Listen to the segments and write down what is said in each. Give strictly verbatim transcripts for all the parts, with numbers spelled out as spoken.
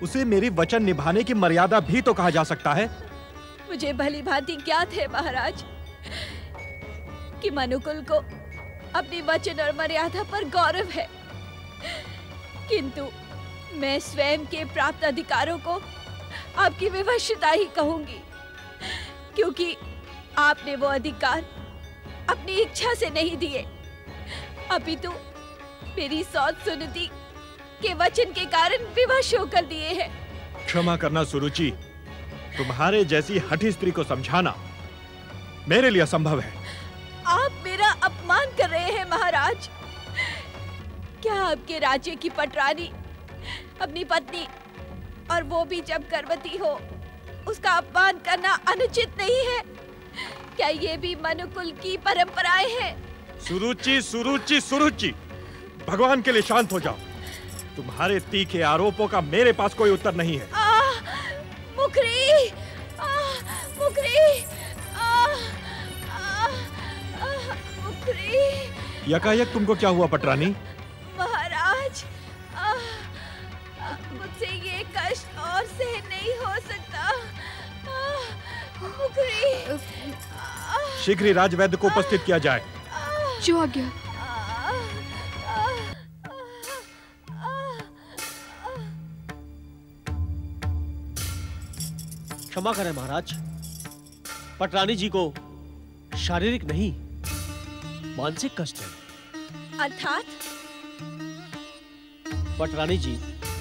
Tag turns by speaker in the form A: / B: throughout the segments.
A: उसे मेरी वचन निभाने की मर्यादा भी तो कहा जा सकता है।
B: मुझे भली भांति ज्ञात है महाराज कि मनुकुल को अपनी वचन और मर्यादा पर गौरव है, किंतु मैं स्वयं के प्राप्त अधिकारों को आपकी विवशता ही कहूंगी, क्योंकि आपने वो अधिकार अपनी इच्छा से नहीं दिए, अपितु मेरी सौत सुनती के वचन के कारण विवश होकर दिए हैं।
A: क्षमा करना सुरुचि, तुम्हारे जैसी हठी स्त्री को समझाना मेरे लिए असंभव है।
B: आप मेरा अपमान कर रहे हैं महाराज। क्या आपके राज्य की पटरानी अपनी पत्नी, और वो भी जब गर्भवती हो, उसका अपमान करना अनुचित नहीं है? क्या ये भी मनुकुल की परंपराएं हैं?
A: सुरुचि, सुरुचि, सुरुचि, भगवान के लिए शांत हो जाओ। तुम्हारे तीखे आरोपों का मेरे पास कोई उत्तर नहीं है।
B: आ, मुखरी, आ, मुखरी, आ, आ, आ, मुखरी।
A: यकायक तुमको क्या हुआ पटरानी?
B: महाराज, आ, आ, मुझसे ये कष्ट और सहन नहीं हो सकता। आ, मुखरी, आ,
A: शीघ्र ही राजवैद्य को उपस्थित किया जाए।
C: जो आज्ञा।
D: क्षमा करें महाराज, पटरानी जी को शारीरिक नहीं मानसिक कष्ट है।
B: अर्थात?
D: पटरानी जी,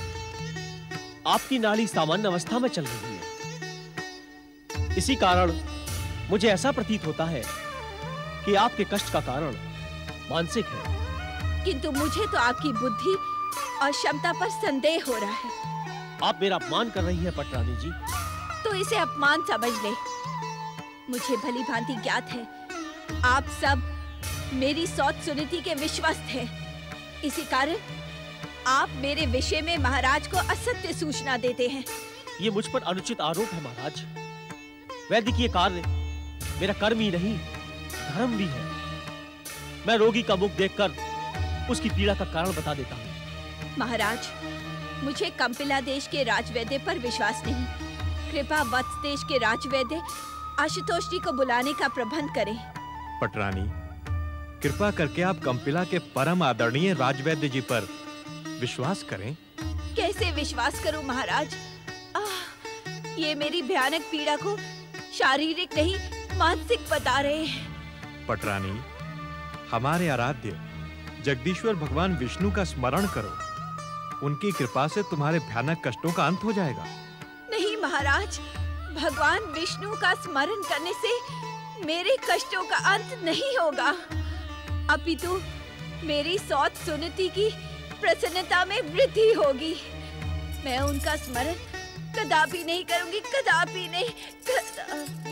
D: आपकी नाड़ी सामान्य अवस्था में चल रही है, इसी कारण मुझे ऐसा प्रतीत होता है कि आपके कष्ट का कारण मानसिक है।
B: किंतु मुझे तो आपकी बुद्धि और क्षमता पर संदेह हो रहा है।
D: आप मेरा अपमान कर रही हैं पटरानी जी।
B: तो इसे अपमान समझ ले। मुझे भली भांति ज्ञात है आप सब मेरी सौत सुनीति के विश्वस्त हैं। इसी कारण आप मेरे विषय में महाराज को असत्य सूचना देते हैं।
D: ये मुझ पर अनुचित आरोप है महाराज। वैद्यकीय कार्य मेरा कर्म ही नहीं, धर्म भी है। मैं रोगी का मुख देखकर उसकी पीड़ा का कारण बता देता हूँ।
B: महाराज, मुझे कंपिला देश के राजवैद्य पर विश्वास नहीं। कृपा वत्स देश के राजवैद्य आशुतोष जी को बुलाने का प्रबंध करें।
A: पटरानी, कृपा करके आप कंपिला के परम आदरणीय राजवैद्य जी पर विश्वास करें।
B: कैसे विश्वास करूं महाराज? आह, ये मेरी भयानक पीड़ा को शारीरिक नहीं मानसिक बता रहे हैं।
A: पटरानी, हमारे आराध्य जगदीश्वर भगवान विष्णु का स्मरण करो। उनकी कृपा से तुम्हारे भयानक कष्टों का अंत हो जाएगा।
B: नहीं महाराज, भगवान विष्णु का स्मरण करने से मेरे कष्टों का अंत नहीं होगा, अपितु मेरी सौत सुनीति की प्रसन्नता में वृद्धि होगी। मैं उनका स्मरण कदापि नहीं करूंगी, कदापि नहीं, कदापि।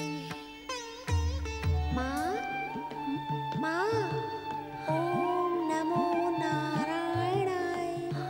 E: माँ, माँ, ओम नमो नारायणाय।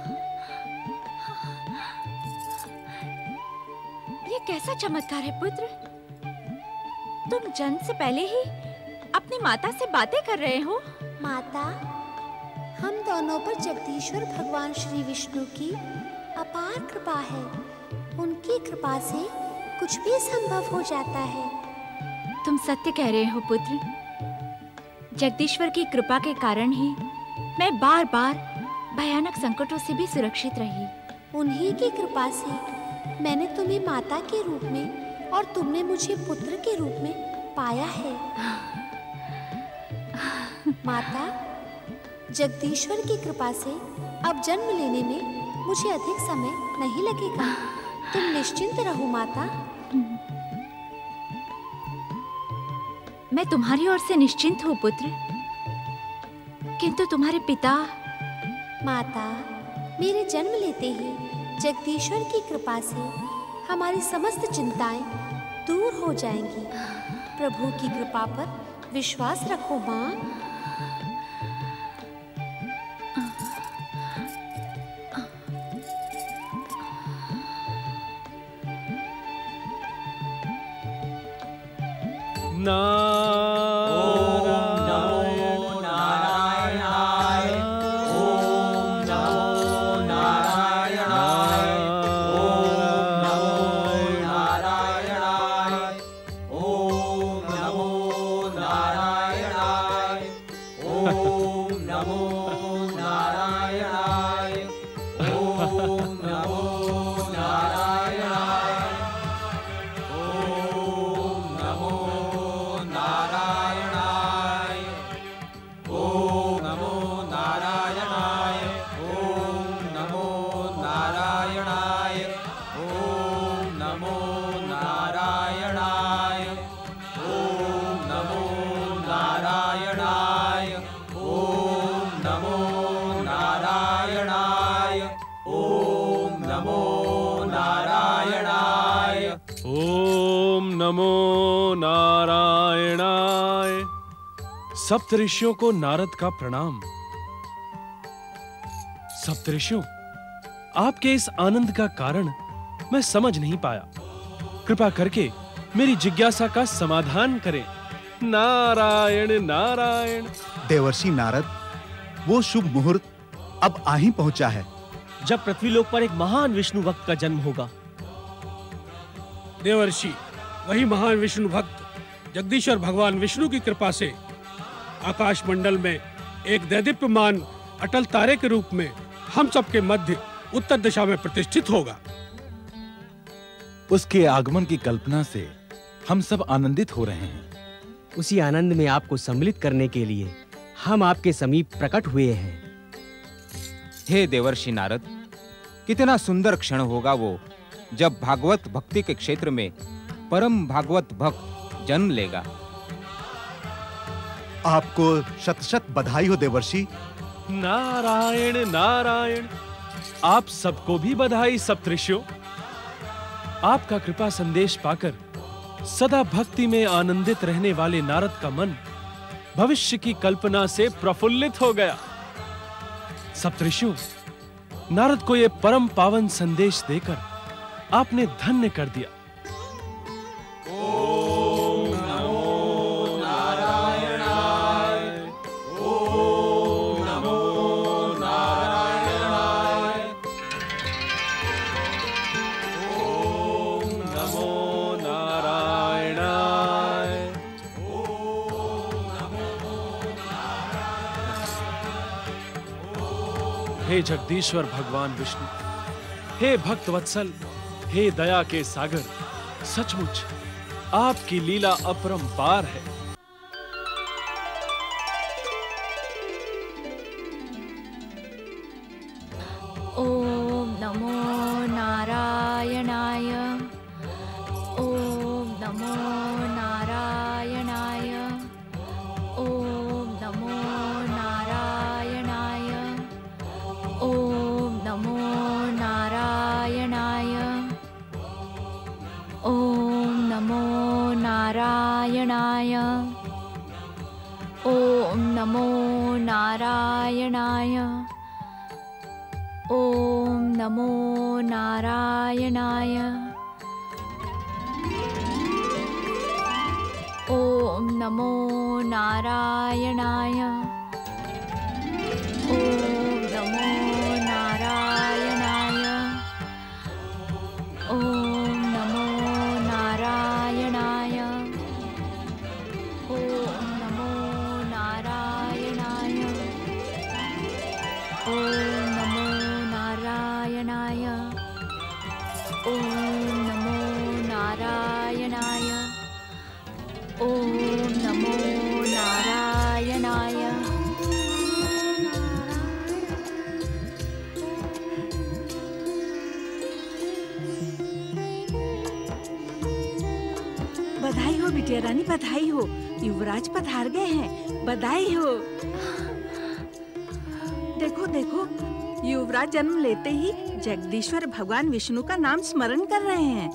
C: ये कैसा चमत्कार है पुत्र? तुम जन्म से पहले ही अपनी माता से बातें कर रहे हो।
E: माता, हम दोनों पर जगदीश्वर भगवान श्री विष्णु की अपार कृपा है। उनकी कृपा से कुछ भी संभव हो जाता है।
C: तुम सत्य कह रहे हो पुत्र। जगदीश्वर की कृपा के कारण ही मैं बार बार भयानक संकटों से भी सुरक्षित रही।
E: उन्हीं की कृपा से मैंने तुम्हें माता के रूप में और तुमने मुझे पुत्र के रूप में पाया है। माता, जगदीश्वर की कृपा से अब जन्म लेने में मुझे अधिक समय नहीं लगेगा। तुम निश्चिंत रहो माता।
C: मैं तुम्हारी ओर से निश्चिंत हूँ पुत्र, किंतु तुम्हारे पिता।
E: माता, मेरे जन्म लेते ही जगदीश्वर की कृपा से हमारी समस्त चिंताएं दूर हो जाएंगी। प्रभु की कृपा पर विश्वास रखो माँ।
D: ओम
F: सप्तऋषियों को नारद का प्रणाम। सप्तऋषियों, आपके इस आनंद का कारण मैं समझ नहीं पाया। कृपा करके मेरी जिज्ञासा का समाधान करें। नारायण नारायण।
G: देवर्षि नारद, वो शुभ मुहूर्त अब आ ही पहुंचा है
D: जब पृथ्वीलोक पर एक महान विष्णु भक्त का जन्म होगा।
H: देवर्षि, वही महान विष्णु भक्त जगदीश्वर भगवान विष्णु की कृपा से आकाश मंडल में एक दैदीप्यमान अटल तारे के रूप में हम सबके मध्य उत्तर दिशा में प्रतिष्ठित होगा।
I: उसके आगमन की कल्पना से हम सब आनंदित हो रहे हैं।
J: उसी आनंद में आपको सम्मिलित करने के लिए हम आपके समीप प्रकट हुए हैं।
K: हे देवर्षि नारद, कितना सुंदर क्षण होगा वो जब भागवत भक्ति के क्षेत्र में परम भागवत भक्त जन्म लेगा।
G: आपको शत शत बधाई हो देवर्षि।
F: नारायण नारायण। आप सबको भी बधाई सप्तऋषियों। आपका कृपा संदेश पाकर सदा भक्ति में आनंदित रहने वाले नारद का मन भविष्य की कल्पना से प्रफुल्लित हो गया। सप्तऋषियों, नारद को यह परम पावन संदेश देकर आपने धन्य कर दिया।
L: ओम नमो नारायणाय। ओम नमो नारायणाय।
F: ओम नमो नारायणाय।
L: ओम नमो
F: हे जगदीश्वर भगवान विष्णु, हे भक्त वत्सल, हे दया के सागर, सचमुच आपकी लीला अपरंपार है।
C: ओम नमो नारायणाय। ओम नमो नारायणाय। ओम नमो नारायणाय। ओम नमो नारायणाय। ओम नमो नारायणाय। ओम नमो नारायणाय। ओम नमो नारायणाय। ओम नमो नारायणाय। ओम नमो नारायणाय। ओम नमो नारायणाय। ओम नमो नारायणाय। ओम नमो नारायणाय। ओम नमो नारायणाय। ओम नमो नारायणाय।
M: बधाई हो बिटिया रानी, बधाई हो। युवराज पधार गए हैं, बधाई हो। देखो देखो, युवराज जन्म लेते ही जगदीश्वर भगवान विष्णु का नाम स्मरण कर रहे हैं।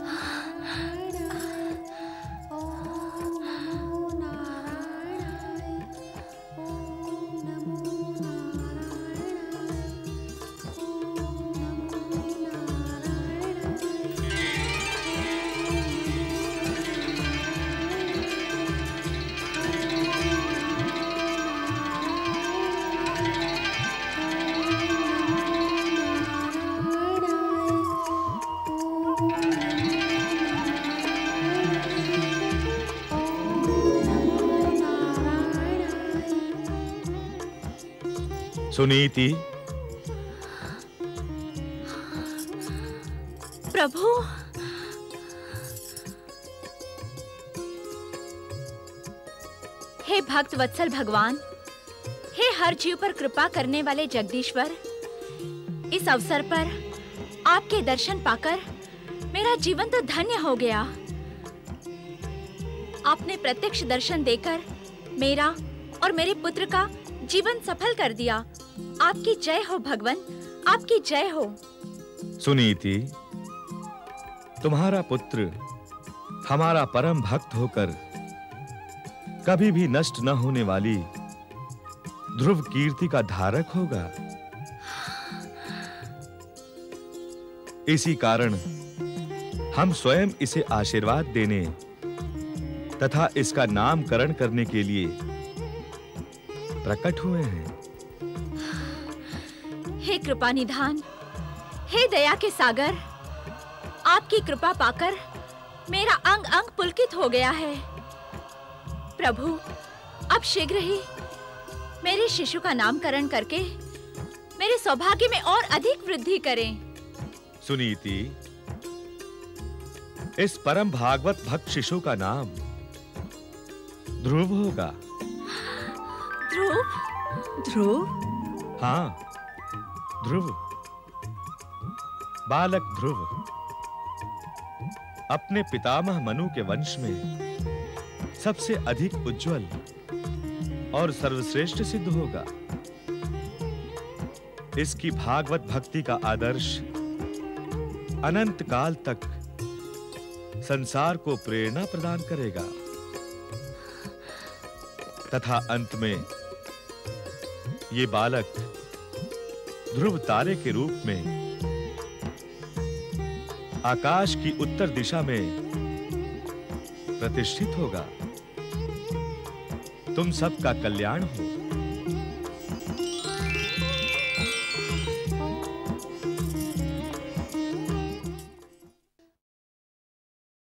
A: सुनीति,
C: प्रभु, हे भक्त वत्सल भगवान, हे हर जीव पर कृपा करने वाले जगदीश्वर, इस अवसर पर आपके दर्शन पाकर मेरा जीवन तो धन्य हो गया। आपने प्रत्यक्ष दर्शन देकर मेरा और मेरे पुत्र का जीवन सफल कर दिया। आपकी जय हो भगवान, आपकी जय हो।
N: सुनीति, तुम्हारा पुत्र हमारा परम भक्त होकर कभी भी नष्ट न होने वाली ध्रुव कीर्ति का धारक होगा। इसी कारण हम स्वयं इसे आशीर्वाद देने तथा इसका नामकरण करने के लिए प्रकट हुए हैं।
C: हे कृपा निधान, हे दया के सागर, आपकी कृपा पाकर मेरा अंग अंग पुलकित हो गया है। प्रभु, अब शीघ्र ही मेरे शिशु का नामकरण करके मेरे सौभाग्य में और अधिक वृद्धि करें।
N: सुनीति, इस परम भागवत भक्त शिशु का नाम ध्रुव होगा।
C: ध्रुव?
M: ध्रुव?
N: हाँ, ध्रुव, बालक ध्रुव अपने पितामह मनु के वंश में सबसे अधिक उज्जवल और सर्वश्रेष्ठ सिद्ध होगा। इसकी भागवत भक्ति का आदर्श अनंत काल तक संसार को प्रेरणा प्रदान करेगा तथा अंत में ये बालक ध्रुव तारे के रूप में आकाश की उत्तर दिशा में प्रतिष्ठित होगा। तुम सबका कल्याण हो।